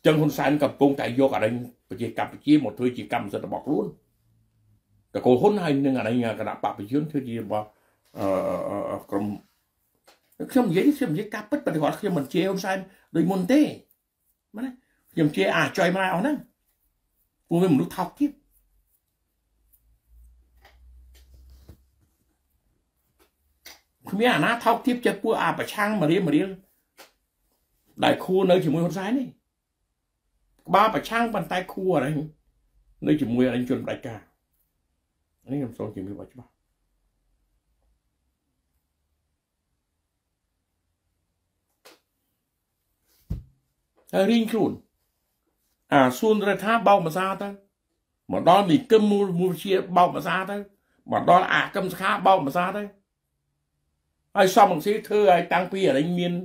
chân hôn sai cầm công tại vô cả đây chỉ cầm chỉ một thứ chỉ cầm rồi là bọc luônแต่คนคนไทยนึงอะไรเงี้ยกระดาษปะไปยื่นคือดีว่ากรมเข้มยิ่งกาปิดปฏิวัติเข้มมันเชี่ยวชาญโดยมนเต้มันนะเข้มเชี่ยจอยมาเอานั่นกูเป็นมนุษย์ทอกทิพย์คือมีนะทอกทิพย์จะกูประช่างมาเรียนได้คู่nơi chỉ mùiคนซ้ายนี่บ้าประช่างบันไดคู่อะไรnơi chỉ mùiอะไรจนรายการอันนี้ผมส่งจิมมี่บอกใช่ปะริงครูนส่วนระท่าเบามาซาเตอร์มาดอมีกึมมูเชียเบามาซาเตอร์มาดอกึมขาเบามาซาเตอร์ไอ้ซ้อมบางทีเธอไอ้ตังปีอะไรเมียน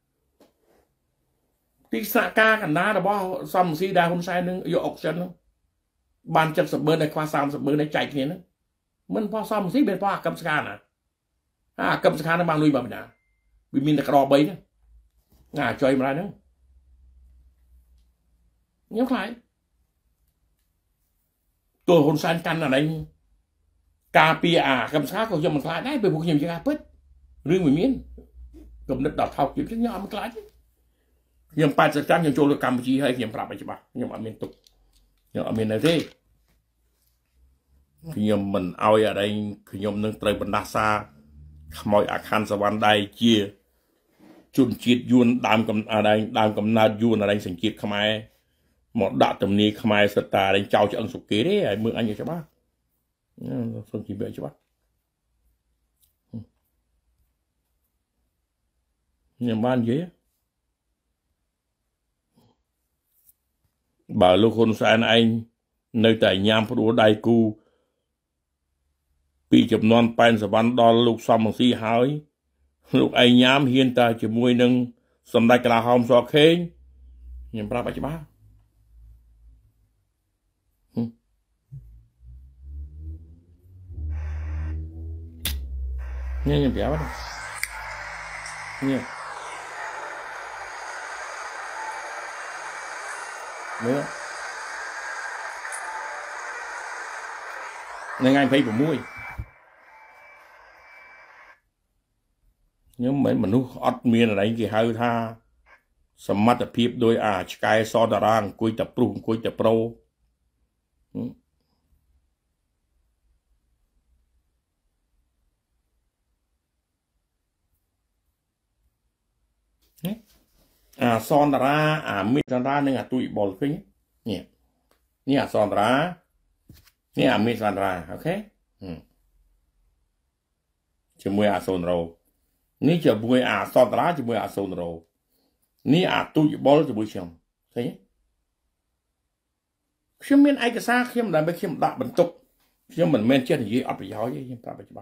ที่สกากันนะแต่ว่าซ้อมบางทีได้คนใช้นึงอยู่ออกเซนนึงบานจับสเบิร์ในควา3 สเบิร์ในใจเนี้ยนะมันพอซ้อมสิเป็นพอกำสกาน่ะกำสกาในบางลุยแบบนี้วิมินตะกรอใบเนี่ยจอยมาแล้วเนี่ยยังไงตัวคนสานกันอะไรกาปีกำสกาก็ยังมันคลายได้เป็นพวกยังจะกาปึ๊ดเรื่องวิมินกำนัดดอกเท่ากินยังมันคลายยังไปจัดการยังโจรกรรมจีให้ยังปรับไปใช่ปะยังอเมนตุกยังอเมนอะไรขยมมันเอาอะไรขยมนึงเตยบรรดาซาขโมยอาคารสวรรค์ใดเจียจุนจิตยูนดามกำอะไรดามกำนาดยูนอะไรสังเกตขมายหมดดาตำนี้ขมายสตาร์อะไรเจ้าจะอังสุกีได้เมืองอันนี้ใช่ปะส่วนกี่เบอร์ใช่ปะเนี่ยบ้านเยอะบ่าวลูกคนสานไอในแต่ยามพระใดกูปีจำนวนไปสวรรค์ดอลลูกซ้ำสีหายลูกไอ้ยามเฮียนตาจะมวยหนึ่งสมได้กระหอมสอเคงยังปราบไปบ้าเนี่ยยังเปียกวะเนี่ยในงานเพลงผมมวยnhưng mấy mình nuốt ọt miên là cái hơi tha sầm mắt tập phim đôi sky so đà rang cuối tập prung cuối tập pro son đà ra mít đà nên tụi bol khinh nhỉ son đà mít đà ok chỉ mua son rồiนี่จะบุยสอนร้าจะบุยโซนโรนี่ตุยบอลจะบุยชมใช่ไหมเข้มเมนไอกระซ่าเข้มได้ไม่เข้มดับบรรทุกเข้มเหมือนเมนเช่นยี่อับไปย้อยยี่ปลาไปจีบ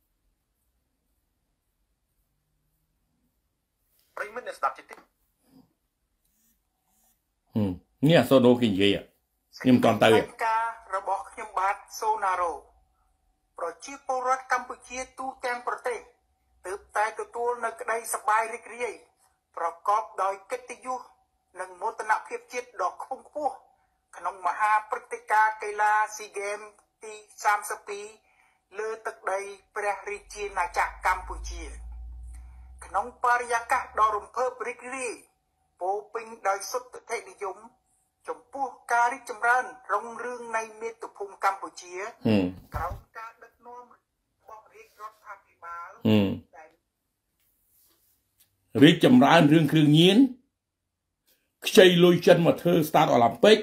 นี่โซโนกินยี่นี่มันตอนเตยระบบเข้มบาดโซนาโรโปรชีโปรัตกัมพูชีตู้แกงประเทศตืบแต่ตัวในกระไดสบายเรียประกอบโดยกิตยุหนึ่งโมตนาเพียบจิตดอกคุ้งคู่ขนมมหาปฏิกากีฬาซีเกมตี30 ปีเลือตึกใดประริจีนาจากกัมพูชีขนมปริยากะดอรุมเพิ่มริกรีโปปิงโดยสุดเทนิยมจมพูการิจำรันรงเรื่องในเมตุภูมิกัมพูชีกล่าวการดักนอมบอกเรียกรถพาพิบาลรีจำร้านเรื่องเครื่องเงี้ยนใช้ลุยจันมาเธอสตาร์ทโอลิมปิก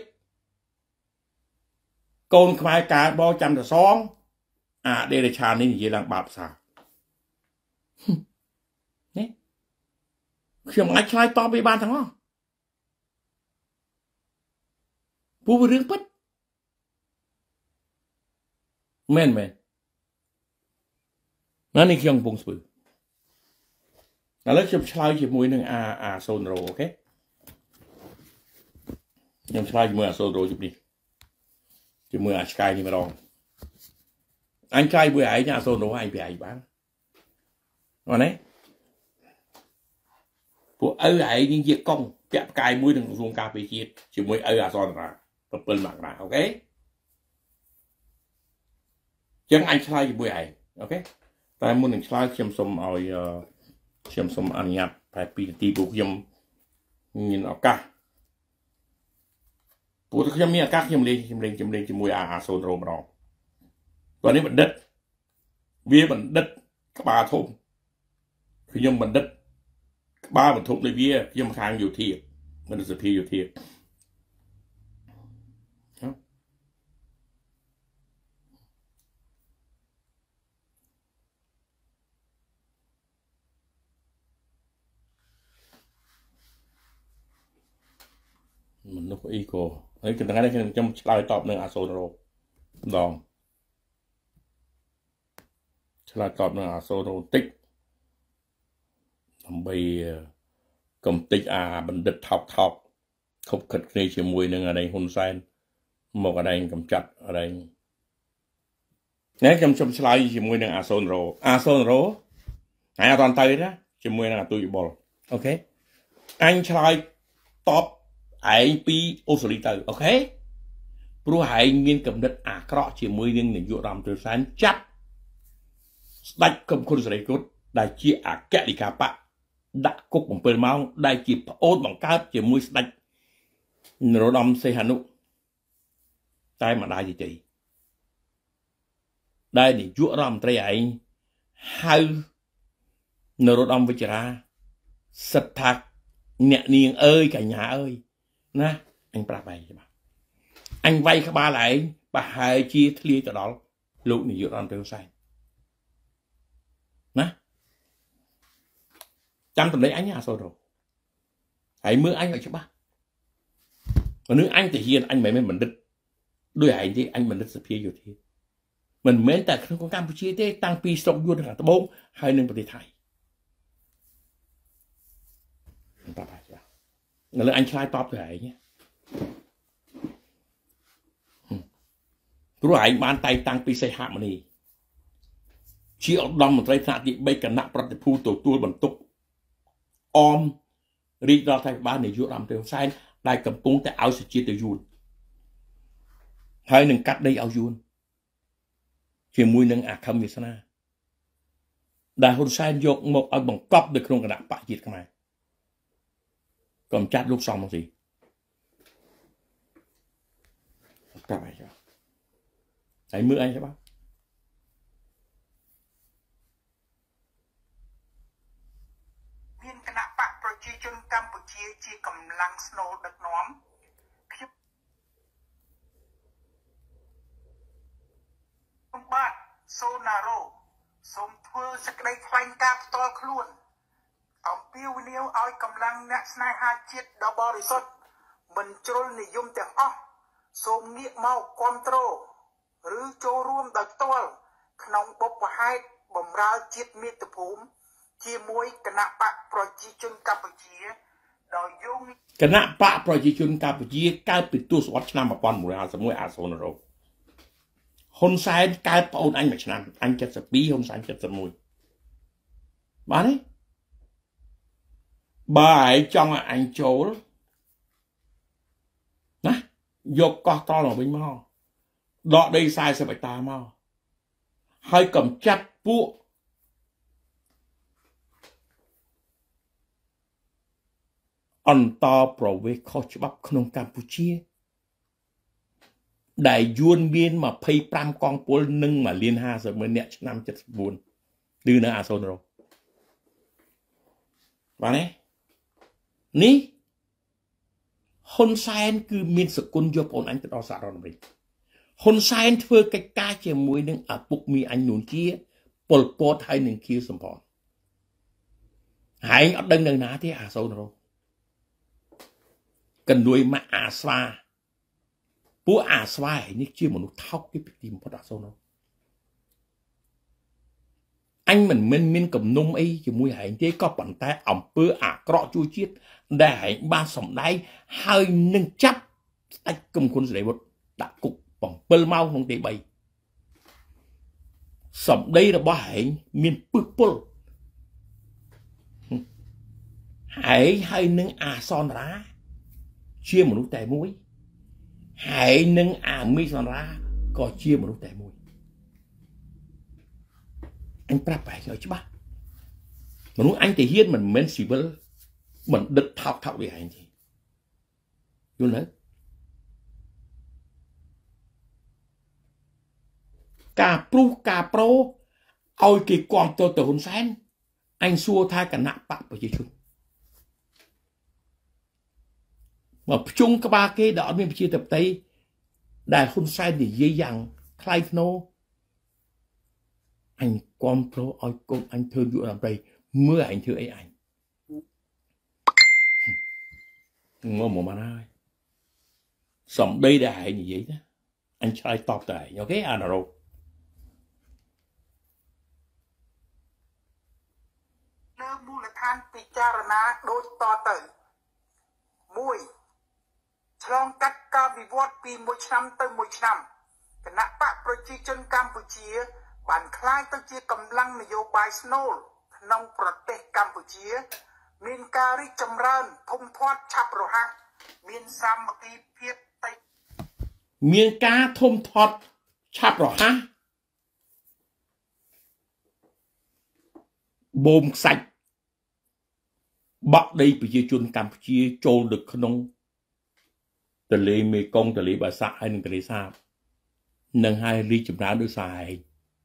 โกนขมายการบอจำแต่ซองเดรชานี่ยี่หลังบาปสาเนี่ยเขียนไอ้ชายต่อไปบ้านทั้งนั้นผู้เรื่องปั๊ดแม่นนั่นนี่เขียนปงสปือแล้วจะใช้จีมวยหนึ่งโซนโรโอเคยังใช้จีมวยโซนโรจุดนี้จีมวยสกายนี่มาลองอันใช้มวยไอ้เนี่ยโซนโรไอ้ไปไอ้บ้างวันนี้พวกไอ้นี่เยอะกงពាក់ផ្កាយមួយនឹងក្រសួងការពារជាតិជាមួយឪអសរតារា7មករាអូខេចឹងអញឆ្លើយជាមួយឯងអូខេតែមុននឹងឆ្លើយខ្ញុំសូមឲ្យខ្ញុំសូមអនុញ្ញាតប្រហែល2នាទីព្រោះខ្ញុំមានឱកាសព្រោះខ្ញុំមានឱកាសខ្ញុំលេងជាមួយអាសូនរ៉ូម្ដងតោះនេះបណ្ឌិតវាបណ្ឌិតក្បាលធំខ្ញុំបណ្ឌិតក្បាលបន្ទប់នៃវាខ្ញុំខាងយោធាមិនសភាយោធាមនុស្សអីក៏ហើយថ្ងៃនេះខ្ញុំឆ្លើយតបនឹងអាសូនរ៉ូម្ដងឆ្លើយតបនឹងអាសូនរ៉ូតិចដើម្បីកំតិចអាបណ្ឌិតថោកខົບខិតគ្នាជាមួយនឹងអានេះហ៊ុនសែនមកអានេះកំចាត់អានេះខ្ញុំជុំឆ្លើយជាមួយនឹងអាសូនរ៉ូហើយអត់ទៅណាជាមួយនឹងអាទុយបុលអូខេអញឆ្លើយតបឯងពីអូស្ត្រាលីទៅអូខេព្រោះឯងមានកំណត់អាក្រក់ជាមួយនឹងនាយករដ្ឋមន្ត្រីសែនចាប់ស្ដេចកឹមខុនសេរីគុតដែលជាអគ្គលេខាបកដាក់គុក7ម៉ោងដែលជាប្អូនបង្កើតជាមួយស្ដេចនរោត្តមសីហនុតែម្ដាយទីដែលនាយករដ្ឋមន្ត្រីឯងហៅនរោត្តមវិជ្ជរាសិទ្ធថាអ្នកនាងអើយកញ្ញាអើយណាអញប្រាប់ឯងច្បាស់អញវាយក្បាលឯងប្រហែលជាធ្លាយទៅដល់លោកនាយករដ្ឋមន្ត្រីហ៊ុនសែនណាចាំតម្លៃអញអាសូរហើយមើលអញឲ្យច្បាស់មនុស្សអញទៅហ៊ានអញមិនមែនបណ្ឌិតដូចឯងទេអញបណ្ឌិតសភាយោធាមិនមែនតែក្នុងកម្ពុជាទេតាំងពីស្រុកយួនខាងត្បូងហើយនឹងប្រទេសថៃបាទចាឥឡូវអញឆ្លើយតបទៅឯងព្រោះឯងបានតែងតាំងពីសីហមុនីជាឧត្តមមន្ត្រីថ្នាក់ទី3គណៈប្រតិភូទទួលបន្ទុកអមរាជរដ្ឋាភិបាលនាយករដ្ឋមន្ត្រីហ៊ុនសែនដែលកំពុងតែឲ្យសេចក្ដីទៅយួនហើយនឹងកាត់ដីឲ្យយួនជាមួយនឹងអាខឹមវាសនាដែលហ៊ុនសែនយកមកឲ្យបង្កប់នៅក្នុងគណៈបកជាតិខ្មែរកំចាត់លោកសំមកស៊ីប្រាប់ឯងចុះហើយមើលឯងច្បាស់មានគណៈបកប្រជាជនកម្ពុជាជាកម្លាំងស្នូលដឹកនាំខ្ញុំបាទសូណារ៉ូសូមធ្វើសេចក្តីថ្លែងការណ៍ផ្ទាល់ខ្លួនអំពាវនាវឲ្យកម្លាំងអ្នកស្នេហាជាតិដ៏បរិសុទ្ធមិនជ្រុលនិយមទាំងអស់សូមងាកមកគ្រប់គ្រងឬចូលរួមដោយផ្ទាល់ក្នុងបុព្វហេតុបម្រើជាតិមាតុភូមិជាមួយគណៈបកប្រជាជនកម្ពុជាដោយយោងគណៈបកប្រជាជនកម្ពុជាកើតពីទសវត្សរ៍ឆ្នាំ1951អាសូនរ៉ូហ៊ុនសែនកើតប្អូនអញមួយឆ្នាំអញ72ហ៊ុនសែន71បានទេបើឯងចង់ឲ្យអញចូលណាយកកោះត្រល់មកវិញមកដកដី40ហិកតាមកហើយកំចាត់ពួកអន្តរប្រវេសន៍ខុសច្បាប់ក្នុងកម្ពុជាដែលយួនមាន25កងពលនិង1,50,000 នាក់ឆ្នាំ74ឬនៅអាសូនរ៉ូបានទេនេះហ៊ុនសែនគឺមានសគុណយកប្អូនអញទៅដល់សហរដ្ឋអាមេរិកហ៊ុនសែនធ្វើកិច្ចការជាមួយនឹងឪពុកមីអញនួនជាប៉ុលពតហើយនឹងខៀវសំផនហើយអត់ដឹងនៅណាទេអាសូនរ៉ូកណ្ដួយមកអាស្វាពួកអាស្វានេះជាមនុស្សថោកទីបំផុតអាសូនរ៉ូអញមិនមែនមានកំណុំអីជាមួយហែងទេក៏ប៉ុន្តែអំពើអាក្រក់ជួយជាតិដែលហែងបានសម្ដែងហើយនឹងចាប់ស្ដេចកឹមខុនសេរីវុឌ្ឍដាក់គុក7ម៉ោងក្នុងទី3សម្ដីរបស់ហែងមានពឹសពុលហើយនឹងអាសនរាជាមនុស្សតែមួយហើយនឹងអាមីសនរាក៏ជាមនុស្សតែមួយអញប្រាប់បែរឲ្យច្បាស់មនុស្សអញទៅហ៊ានមិនមែនស៊ីវិលបណ្ឌិតថោកវាឯងទេយល់ទេការព្រុសការប្រូឲ្យគេគាំទ្រទៅហ៊ុនសែនអញសួរថាគណៈបកប្រជាជនមកភ្ជុំក្បាលគេដែលអត់មានប្រជាធិបតេយ្យដែលហ៊ុនសែននិយាយយ៉ាងថ្លៃថ្នូរអញគាំទ្រឲ្យកូនអញធ្វើយុទ្ធរដ្ឋមន្ត្រីមើលអញធ្វើអីអញងំមកហើយសំដីដែលឯងនិយាយណាអញឆ្លើយតបទៅឯងអូខេអានរោលើមូលដ្ឋានពិចារណាដូចតទៅ1ឆ្លងកាត់ការវិវត្តពីមួយឆ្នាំទៅមួយឆ្នាំគណៈបកប្រជាជនកម្ពុជាបានក្លាយទៅជាកម្លាំងនយោបាយស្នូលក្នុងប្រទេសកម្ពុជាមានការរីកចម្រើនធំធាត់ឆាប់រហ័សមានសាមគ្គីភាពមានការធំធាត់ឆាប់រហ័សបូមខ្សាច់បាក់ដីប្រជាជនកម្ពុជាចូលទៅក្នុងទន្លេមេគង្គទន្លេបាសាក់ហើយនិងទន្លេសាបនឹងហើយរីកចម្រើនដោយសារឯង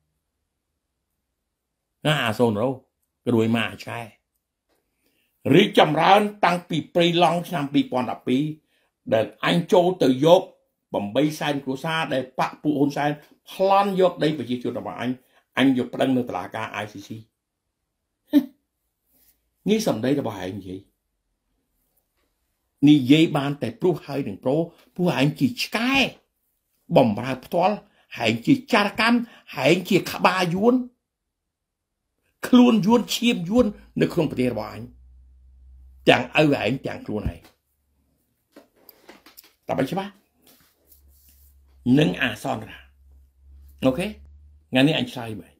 អាសូនរោក្រួយមកឆ្កែរីកចម្រើនតាំងពីព្រៃឡង់ឆ្នាំ2012ដែលអញចូលទៅយក8សែនគ្រួសារដែលបាក់ពួកហ៊ុនសែនប្លន់យកដីប្រជាជនរបស់អញយកប្តឹងនៅតុលាការ ICC នេះសម្ដីរបស់ឯងនិយាយបានតែព្រោះហើយនឹងប្រូពួកឯងជាឆ្កែបំរើផ្ទាល់ហែងជាចារកម្មហែងជាក្បាលយួនខ្លួនយួនឈាមយួននៅក្នុងប្រទេសរបស់អញទាំងឪឯងទាំងខ្លួនឯងតើបើច្បាស់នឹងអាសនរាអូខេថ្ងៃនេះអញឆ្លើយមក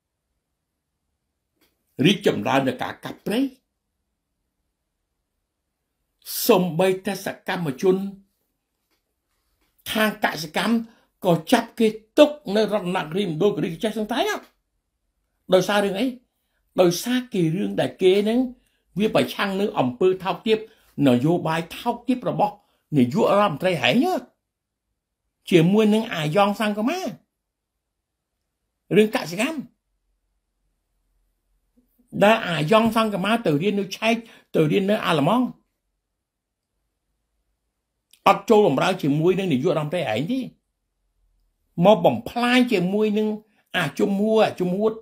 រីកចម្រើននៃការកាប់ព្រៃសំបីតែសកម្មជនខាងកសិកម្មក៏ចាប់គេទុកនៅរតនគិរីមណ្ឌលគិរីចេះសង្តៃដោយសាររឿងអីដោយសារគេរឿងដែលគេនឹងវាប្រឆាំងនឹងអង្គើថោកទាបនយោបាយថោកទាបរបស់នាយករដ្ឋមន្ត្រីហែងជាមួយនឹងអាយ៉ងសង្គមារឿងកសិកម្មដែលអាយ៉ងសង្គមាទៅរៀននៅឆែកទៅរៀននៅអាល្លឺម៉ង់អត់ចូលបម្រើជាមួយនឹងនាយករដ្ឋមន្ត្រីឯងទេមកបំផ្លាញជាមួយនឹងអាជំហួត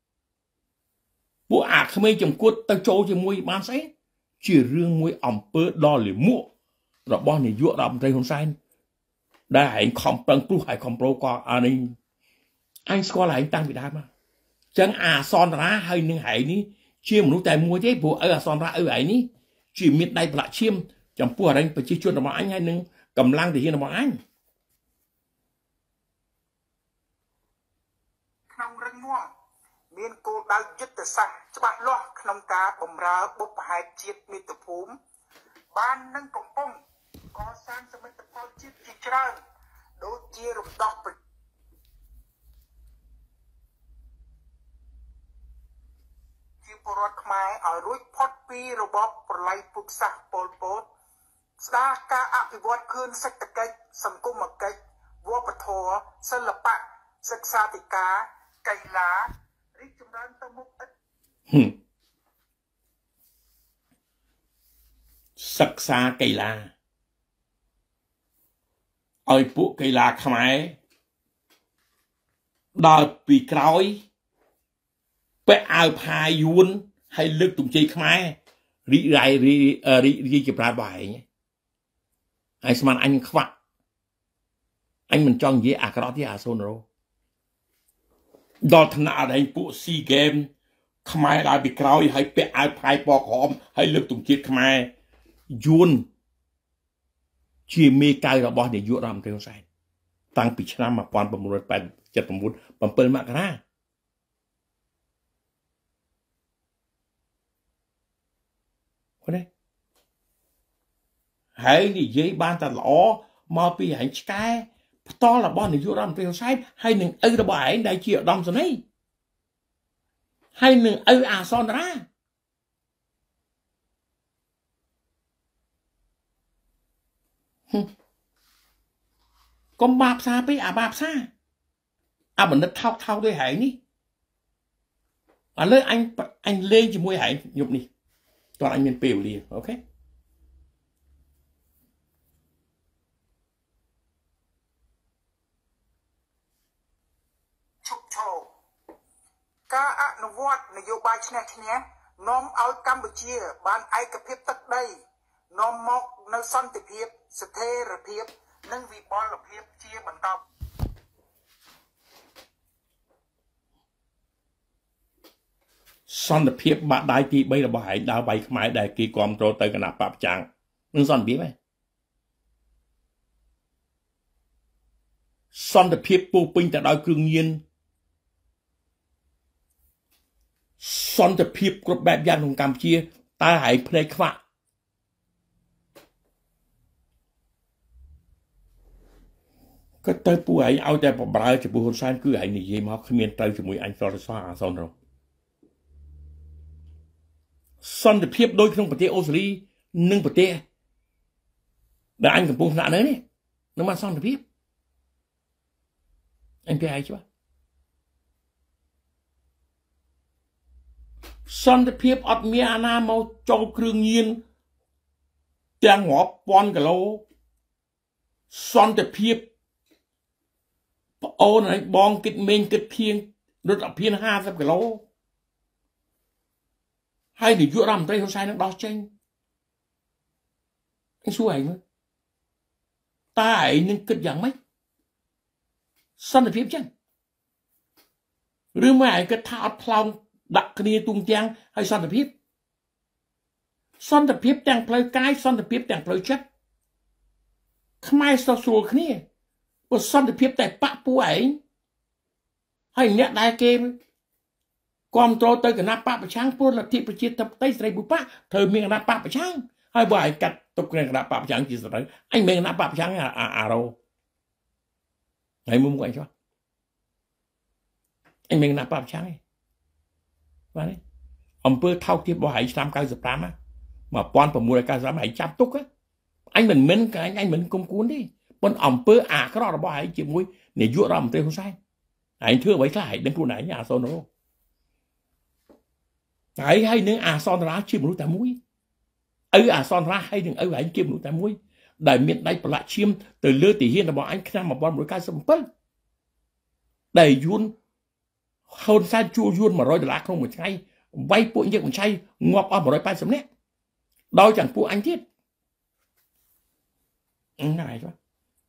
ពួកអាក្មេងចំគួតទៅចូលជាមួយបានស្អីជារឿងមួយអំពើដ៏លាមករបស់នាយករដ្ឋមន្ត្រីហ៊ុនសែនដែលឯងខំប្រឹងព្រុសហើយខំប្រូក៏អានេះអញស្គាល់ឯងតាំងពីដើមមកចឹងអាសនរាហើយនឹងឯងនេះជាមនុស្សតែមួយទេព្រោះអាសនរាឯងនេះជាមានដៃប្រឡាក់ឈាមចំពោះអរិញប្រជាជនរបស់អញហើយនឹងកម្លាំងទាហានរបស់អញក្នុងរឹងមាំមានគោលដៅយុទ្ធសាស្ត្រច្បាស់លាស់ក្នុងការបម្រើបុព្វហេតុជាតិមាតុភូមិបាននឹងកំពុងកសាងសមិទ្ធផលជាតិជាច្រើនដូចជារំដោះជាពលរដ្ឋខ្មែរឲ្យរួចផុតពីរបបប្រល័យពូជសាសន៍ប៉ុលពតស្ដារការអភិវឌ្ឍខឿនសេដ្ឋកិច្ចសង្គមគិច្ចវប្បធម៌សិល្បៈសិក្សាធិការកីឡារីកចម្រើនទៅមុខសិក្សាកីឡាឲ្យពួកកីឡាខ្មែរដើរពីក្រោយពាក់អាវផាយួនហើយលើកទង់ជ័យខ្មែររីករាយរីកចម្រើនរបស់ឯងហើយស្មានអញខ្វាក់អញមិនចង់និយាយអាក្រក់ទេអាសូនរោដល់ថ្នាក់អីពួកស៊ីហ្គេមខ្មែរដើរពីក្រោយហើយពាក់អាវផាយពណ៌ក្រហមហើយលើកទង់ជាតិខ្មែរយួនជាមេកៅរបស់នាយករដ្ឋមន្ត្រីហ៊ុនសែនតាំងពីឆ្នាំ1979 7 មករាคนนี้ให้ดิเย่บ้านตลอดมาปีให้ใช้ตอนละบ้านในยุโรปเป็นใช้ให้หนึ่งระบายได้เกี่ยวดำสนี่ให้หนึ่งอาซอนระก็บาปซาไปบาปซาเหมือนนัดเท่าด้วยหายนี่เลยanh lên chỉ môi hại nhục đi toàn anh miền Pều đi ok ការអនុវត្តនយោបាយឈ្នះឈ្នះនាំឲ្យកម្ពុជាបានឯកភាពទឹកដីនាំមកនៅសន្តិភាពស្ថិរភាពនិងវិបលភាពជាបន្តសន្តិភាពបាក់ដៃទី3របស់ឯងដើរបាយខ្មែរដែលគេគ្រប់គ្រងទៅគណៈបព្វចាំងនឹងសន្តិភាពឯងសន្តិភាពពោពេញទៅដោយគ្រឿងញៀនសន្តិភាពគ្រប់បែបយ៉ាងក្នុងកម្ពុជាតើឯងភ្នែកខ្វាក់ក៏ទៅពួកឯងឲ្យតែបម្រើចំពោះហ៊ុនសែនគឺឯងនិយាយមកគ្មានទៅជាមួយអញសរសើរអាសនរសន្តិភាពដូចក្នុងប្រទេសអូស្ត្រាលីនិងប្រទេសដែលអញកំពុងស្នាក់នៅនេះនឹងមកសន្តិភាពអញគេឲ្យច្បាស់សន្តិភាពអត់មានអាណាមកចូលគ្រឿងញៀនទាំងរាប់ពាន់គីឡូសន្តិភាពប្អូនហើយបងគិតមេងគិតធៀងរត់អភិន50គីឡូហើយនាយករដ្ឋមន្ត្រីហ៊ុនសែននឹងដោះចេញសួរឯងមើលតើឯងនឹងគិតយ៉ាងម៉េចសន្តិភាពចឹងឬមកឯងគិតថាអត់ផ្លោងដាក់គ្នាទុំទាំងហើយសន្តិភាពទាំងផ្លូវកាយសន្តិភាពទាំងផ្លូវចិត្តខ្មែរស្ទើរស្រួលគ្នាព្រោះសន្តិភាពតែបាក់ពួកឯងហើយអ្នកដែលគេគ្រប់គ្រងទៅគណៈបកប្រឆាំងពលលទ្ធិប្រជាធិបតេយ្យសេរីបុព្វត្រូវមានគណៈបកប្រឆាំងហើយបើឯងកាត់ទុកគណៈបកប្រឆាំងជាស្រីអញមានគណៈបកប្រឆាំងអារោហើយមុំគាត់ចុះអញមានគណៈបកប្រឆាំងឯងបាទអំពើថោកទាបរបស់ឯងឆ្នាំ95 1995ឯងចាប់ទុកអញមិនអញមិនគុំគួនទេប៉ុន្តែអំពើអាក្រក់របស់ឯងជាមួយនាយករដ្ឋមន្ត្រីហ៊ុនសែនឯងធ្វើអ្វីខ្លះឯងដឹងខ្លួនឯងអាសូនរោហើយនឹងអាសន្នរាជាមនុស្សតែមួយអាសន្នរាហើយនឹងឯងជាមនុស្សតែមួយដែលមានដៃប្រឡាក់ឈាមទៅលើទាហានរបស់អញឆ្នាំ1997ដែលយួនហ៊ុនសែនជួលយួន$100ក្នុងមួយថ្ងៃវាយពួកយើងបញ្ឆៃងាប់អស់180នាក់ដោយchẳngពួកអញទៀតណាយចុះ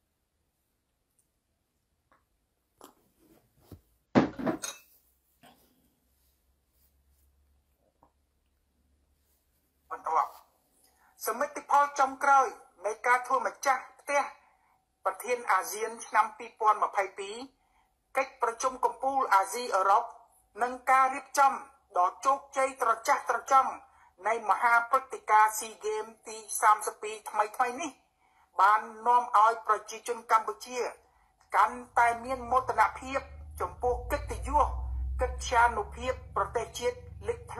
សមិទ្ធផលចុងក្រោយនៃការធ្វើម្ចាស់ផ្ទះប្រធានអាស៊ានឆ្នាំ2022កិច្ចប្រជុំកំពូលអាស៊ីអឺរ៉ុបនិងការរៀបចំដ៏ជោគជ័យត្រចះត្រចង់នៃមហាព្រឹត្តិការណ៍ SEA Games ទី32ថ្មីនេះបាននាំឲ្យប្រជាជនកម្ពុជាកាន់តែមានមោទនភាពចំពោះកិត្តិយសកិត្យានុភាពប្រទេសជាតិលេច